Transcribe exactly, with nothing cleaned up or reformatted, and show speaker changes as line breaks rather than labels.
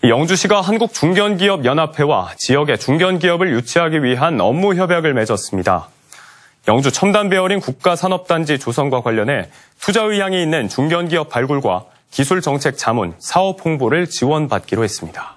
영주시가 한국중견기업연합회와 지역의 중견기업을 유치하기 위한 업무 협약을 맺었습니다. 영주 첨단 베어링 국가산업단지 조성과 관련해 투자 의향이 있는 중견기업 발굴과 기술정책 자문, 사업 홍보를 지원받기로 했습니다.